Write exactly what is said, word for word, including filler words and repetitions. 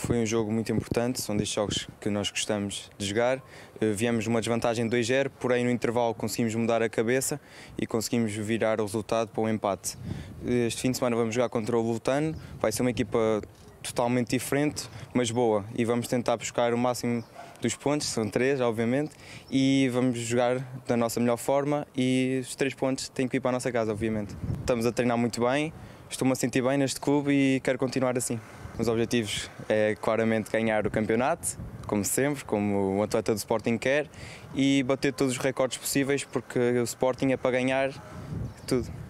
Foi um jogo muito importante, são destes jogos que nós gostamos de jogar. Viemos numa desvantagem de dois a zero, porém no intervalo conseguimos mudar a cabeça e conseguimos virar o resultado para um empate. Este fim de semana vamos jogar contra o Lutano, vai ser uma equipa totalmente diferente, mas boa, e vamos tentar buscar o máximo dos pontos, são três, obviamente, e vamos jogar da nossa melhor forma e os três pontos têm que ir para a nossa casa, obviamente. Estamos a treinar muito bem, estou-me a sentir bem neste clube e quero continuar assim. Os objetivos é claramente ganhar o campeonato, como sempre, como o atleta do Sporting quer, e bater todos os recordes possíveis, porque o Sporting é para ganhar tudo.